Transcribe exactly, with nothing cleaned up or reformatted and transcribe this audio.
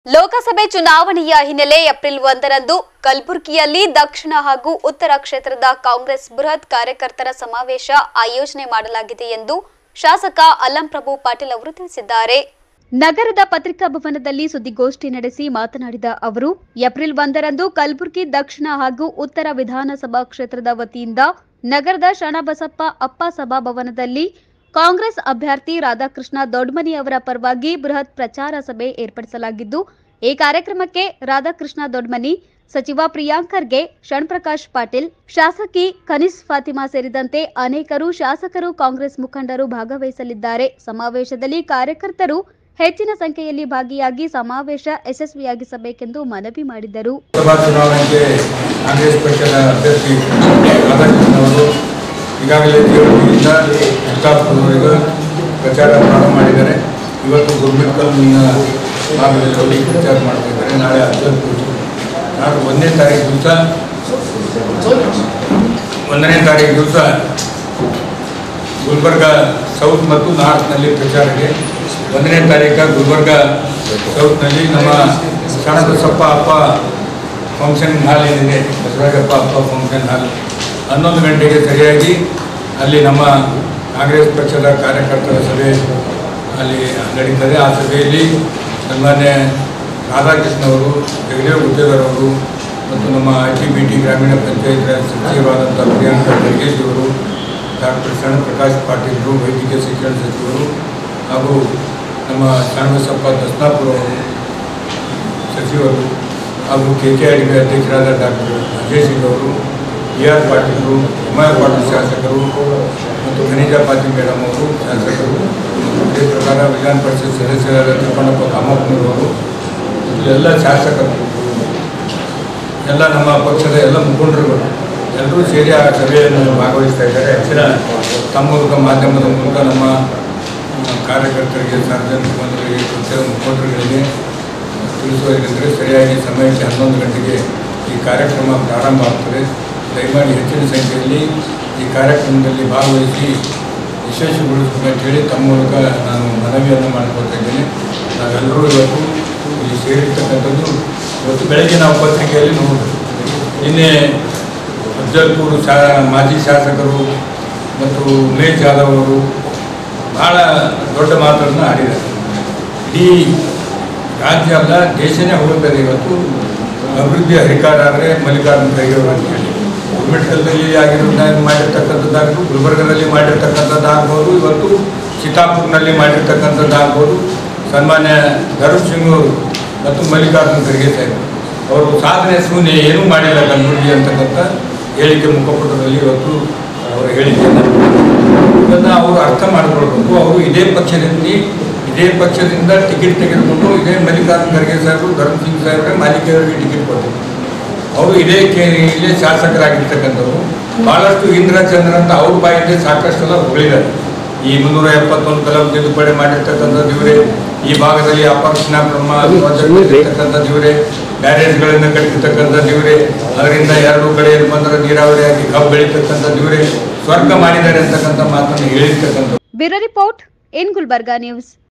ಲೋಕಸಭೆ ಚುನಾವಣೆಯ ಹಿನ್ನೆಲೆ ಏಪ್ರಿಲ್ ಒಂದರಂದು ಕಲಬುರಗಿಯಲ್ಲಿ ದಕ್ಷಿಣ ಹಾಗೂ ಉತ್ತರ ಕ್ಷೇತ್ರದ ಕಾಂಗ್ರೆಸ್ ಬೃಹತ್ ಕಾರ್ಯಕರ್ತರ ಸಮಾವೇಶ ಆಯೋಜನೆ ಮಾಡಲಾಗಿದೆ ಎಂದು ಶಾಸಕ ಅಲ್ಲಂಪ್ರಭು ಪಾಟೀಲ್ ಅವರು ತಿಳಿಸಿದ್ದಾರೆ. ನಗರದ ಪತ್ರಿಕಾ ಭವನದಲ್ಲಿ ಸುದ್ದಿಗೋಷ್ಠಿ ನಡೆಸಿ ಮಾತನಾಡಿದ ಅವರು, ಏಪ್ರಿಲ್ ಒಂದರಂದು ಕಲಬುರಗಿ ದಕ್ಷಿಣ ಹಾಗೂ ಉತ್ತರ ವಿಧಾನಸಭಾ ಕ್ಷೇತ್ರದ ವತಿಯಿಂದ ನಗರದ ಶರಣಬಸಪ್ಪ ಅಪ್ಪ ಸಭಾಭವನದಲ್ಲಿ ಕಾಂಗ್ರೆಸ್ ಅಭ್ಯರ್ಥಿ ರಾಧಾಕೃಷ್ಣ ದೊಡ್ಮನಿ ಅವರ ಪರವಾಗಿ ಬೃಹತ್ ಪ್ರಚಾರ ಸಭೆ ಏರ್ಪಡಿಸಲಾಗಿದ್ದು, ಈ ಕಾರ್ಯಕ್ರಮಕ್ಕೆ ರಾಧಾಕೃಷ್ಣ ದೊಡ್ಮನಿ, ಸಚಿವ ಪ್ರಿಯಾಂಕ್ ಖರ್ಗೆ, ಶಣ್ಪ್ರಕಾಶ್ ಪಾಟೀಲ್, ಶಾಸಕಿ ಖನೀಸ್ ಫಾತಿಮಾ ಸೇರಿದಂತೆ ಅನೇಕರು ಶಾಸಕರು, ಕಾಂಗ್ರೆಸ್ ಮುಖಂಡರು ಭಾಗವಹಿಸಲಿದ್ದಾರೆ. ಸಮಾವೇಶದಲ್ಲಿ ಕಾರ್ಯಕರ್ತರು ಹೆಚ್ಚಿನ ಸಂಖ್ಯೆಯಲ್ಲಿ ಭಾಗಿಯಾಗಿ ಸಮಾವೇಶ ಯಶಸ್ವಿಯಾಗಿಸಬೇಕೆಂದು ಮನವಿ ಮಾಡಿದರು. ಈಗಾಗಲೇ ದೇವರದಿಂದ ಚಿತ್ತಾಪುರದವರೆಗೂ ಪ್ರಚಾರ ಪ್ರಾರಂಭ ಮಾಡಿದ್ದಾರೆ. ಇವತ್ತು ಗುರುಮಿಟ್ಕಲ್ನ ಭಾಗದಲ್ಲಿ ಪ್ರಚಾರ ಮಾಡ್ತಿದ್ದಾರೆ. ನಾಳೆ ಅಫಜಲ್ಪುರ, ನಾಳೆ ಒಂದನೇ ತಾರೀಕು ದಿವಸ ಒಂದನೇ ತಾರೀಕು ದಿವಸ ಗುಲ್ಬರ್ಗ ಸೌತ್ ಮತ್ತು ನಾರ್ತ್ನಲ್ಲಿ ಪ್ರಚಾರಕ್ಕೆ. ಒಂದನೇ ತಾರೀಕು ಗುಲ್ಬರ್ಗ ಸೌತ್ನಲ್ಲಿ ನಮ್ಮ ಶರಣಬಸಪ್ಪ ಅಪ್ಪ ಫಂಕ್ಷನ್ ಹಾಲ್ ಏನಿದೆ, ಬಸವರಾಜಪ್ಪ ಅಪ್ಪ ಫಂಕ್ಷನ್ ಹಾಲ್, ಹನ್ನೊಂದು ಗಂಟೆಗೆ ಸರಿಯಾಗಿ ಅಲ್ಲಿ ನಮ್ಮ ಕಾಂಗ್ರೆಸ್ ಪಕ್ಷದ ಕಾರ್ಯಕರ್ತರ ಸಭೆ ಅಲ್ಲಿ ನಡೀತದೆ. ಆ ಸಭೆಯಲ್ಲಿ ಸನ್ಮಾನ್ಯ ರಾಧಾಕೃಷ್ಣ ಅವರು, ಜಗದೇವ್ ಗುತ್ತೇದಾರ್ ಅವರು ಮತ್ತು ನಮ್ಮ ಐ ಟಿ ಬಿ ಟಿ ಗ್ರಾಮೀಣ ಪಂಚಾಯತ್ ರಾಜ್ ಸಚಿವರಾದಂಥ ಪ್ರಿಯಾಂಕ ಖರ್ಗೆ ಅವರು, ಡಾಕ್ಟರ್ ಶಣ್ಪ್ರಕಾಶ್ ಪಾಟೀಲರು, ವೈದ್ಯಕೀಯ ಶಿಕ್ಷಣ ಸಚಿವರು ಹಾಗೂ ನಮ್ಮ ಶರಣಬಸಪ್ಪ ದಸ್ನಾಪುರ ಅವರು ಸಚಿವರು ಹಾಗೂ K K R D B ಅಧ್ಯಕ್ಷರಾದ ಡಾಕ್ಟರ್ ಅಜಯ್ ಸಿಂಗ್ ಅವರು, ಬಿ ಆರ್ ಪಾಟೀಲರು, ಎಮ್ ಆರ್ ಪಾಟೀಲ್ ಶಾಸಕರು ಮತ್ತು ಖನಿಜಾ ಪಾಟೀಲ್ ಮೇಡಮ್ ಅವರು ಶಾಸಕರು, ಇದೇ ಪ್ರಕಾರ ವಿಧಾನ ಪರಿಷತ್ ಸದಸ್ಯರಾದ ತಿಪ್ಪಣ್ಣಪ್ಪ ಕಾಮಪ್ಪನವರು ಮತ್ತು ಎಲ್ಲ ಶಾಸಕರು, ಎಲ್ಲ ನಮ್ಮ ಪಕ್ಷದ ಎಲ್ಲ ಮುಖಂಡರುಗಳು ಎಲ್ಲರೂ ಸೇರಿ ಆ ಸಭೆಯನ್ನು ಭಾಗವಹಿಸ್ತಾ ಇದ್ದಾರೆ. ಹೆಚ್ಚಿನ ತಮ್ಮ ಮೂಲಕ ಮಾಧ್ಯಮದ ಮೂಲಕ ನಮ್ಮ ಕಾರ್ಯಕರ್ತರಿಗೆ, ಸಾರ್ವಜನಿಕ ಬಂಧುಗಳಿಗೆ, ಪಕ್ಷದ ಮುಖಂಡರುಗಳಿಗೆ ತಿಳಿಸುವುದೇನೆಂದರೆ, ಸರಿಯಾಗಿ ಸಮಯಕ್ಕೆ ಹನ್ನೊಂದು ಗಂಟೆಗೆ ಈ ಕಾರ್ಯಕ್ರಮ ಪ್ರಾರಂಭ ಆಗ್ತದೆ. ದಯಮಾಡಿ ಹೆಚ್ಚಿನ ಸಂಖ್ಯೆಯಲ್ಲಿ ಈ ಕಾರ್ಯಕ್ರಮದಲ್ಲಿ ಭಾಗವಹಿಸಿ ಯಶಸ್ವಿಗೊಳಿಸಬೇಕಂತೇಳಿ ತಮ್ಮ ಮೂಲಕ ನಾನು ಮನವಿಯನ್ನು ಮಾಡಿಕೊಳ್ತಾ ಇದ್ದೇನೆ. ನಾವೆಲ್ಲರೂ ಇವತ್ತು ಇಲ್ಲಿ ಸೇರಿರ್ತಕ್ಕಂಥದ್ದು ಇವತ್ತು ಬೆಳಗ್ಗೆ ನಾವು ಪತ್ರಿಕೆಯಲ್ಲಿ ನೋಡಿದ್ವಿ. ನಿನ್ನೆ ಅಫಜಲ್ಪುರ ಶಾ ಮಾಜಿ ಶಾಸಕರು ಮತ್ತು ಉಮೇಶ್ ಜಾಧವ್ ಅವರು ಭಾಳ ದೊಡ್ಡ ಮಾತನ್ನು ಆಡಿದ್ದಾರೆ. ಇಡೀ ರಾಜ್ಯ ಅಲ್ಲ, ದೇಶನೇ ಹೋಗುತ್ತದೆ ಇವತ್ತು ಅಭಿವೃದ್ಧಿ ಅಧಿಕಾರ ಆದರೆ ಮಲ್ಲಿಕಾರ್ಜುನ ಖರ್ಗೆ ಅವರು ಅಂತ ಹೇಳಿ. ಗುರುಮಿಟ್ಕಲ್ದಲ್ಲಿ ಆಗಿರೋದನ್ನ ಮಾಡಿರ್ತಕ್ಕಂಥದ್ದಾಗ್ಬೋದು, ಗುಲ್ಬರ್ಗದಲ್ಲಿ ಮಾಡಿರ್ತಕ್ಕಂಥದ್ದಾಗ್ಬೋದು, ಇವತ್ತು ಚಿತ್ತಾಪುರ್ನಲ್ಲಿ ಮಾಡಿರ್ತಕ್ಕಂಥದ್ದಾಗ್ಬೋದು. ಸನ್ಮಾನ್ಯ ಧರ್ಮ್ ಸಿಂಗ್ ಅವರು ಮತ್ತು ಮಲ್ಲಿಕಾರ್ಜುನ ಖರ್ಗೆ ಸಾಹೇಬರು ಅವರು ಸಾಧನೆ ಶೂನ್ಯ ಏನೂ ಮಾಡಿಲ್ಲ ಕಲಬುರಗಿ ಅಂತಕ್ಕಂಥ ಹೇಳಿಕೆ ಮುಖಪುಟದಲ್ಲಿ ಇವತ್ತು ಅವರ ಹೇಳಿಕೆಯನ್ನು ಇದನ್ನು ಅವರು ಅರ್ಥ ಮಾಡಿಕೊಳ್ಬೇಕು. ಅವರು ಇದೇ ಪಕ್ಷದಿಂದ ಇದೇ ಪಕ್ಷದಿಂದ ಟಿಕೆಟ್ ತೆಗೆದುಕೊಂಡು ಇದೇ ಮಲ್ಲಿಕಾರ್ಜುನ ಖರ್ಗೆ ಸಾಹೇಬರು, ಧರ್ಮ್ ಸಿಂಗ್ ಸಾಹೇಬ್ರೆ ಮಾಲಿಕೆಯವರಿಗೆ ಟಿಕೆಟ್ ಕೊಟ್ಟರು. ಅವರು ಇದೇ ಕೆ ಇಲ್ಲೇ ಶಾಸಕರಾಗಿರ್ತಕ್ಕಂಥವ್ರು. ಭಾಳಷ್ಟು ಇಂದ್ರ ಚಂದ್ರ ಅಂತ ಅವ್ರ ಬಾಯಿಗೆ ಸಾಕಷ್ಟೆಲ್ಲ ಹೊಗಳಿದ್ದಾರೆ. ಈ ಮುನ್ನೂರ ಎಪ್ಪತ್ತೊಂದು ಕಲಂ ತಿದ್ದುಪಡಿ ಮಾಡಿರ್ತಕ್ಕಂಥದ್ದು ಇವರೇ, ಈ ಭಾಗದಲ್ಲಿ ಅಪರ್ಕ್ಷಣ ಬ್ರಹ್ಮ ಇರ್ತಕ್ಕಂಥದ್ದು ಇವರೇ, ಬ್ಯಾರೇಜ್ಗಳನ್ನು ಕಟ್ಟಿರ್ತಕ್ಕಂಥದ್ದು ಇವರೇ, ಅದರಿಂದ ಎರಡು ಕಡೆ ಬಂದರೆ ನೀರಾವರಿಯಾಗಿ ಕಬ್ಬು ಬೆಳೀತಕ್ಕಂಥದ್ದು ಇವರೇ, ಸ್ವರ್ಗ ಮಾಡಿದ್ದಾರೆ ಅಂತಕ್ಕಂಥ ಮಾತನ್ನು ಹೇಳಿರ್ತಕ್ಕಂಥದ್ದು. Bureau report in Gulbarga news.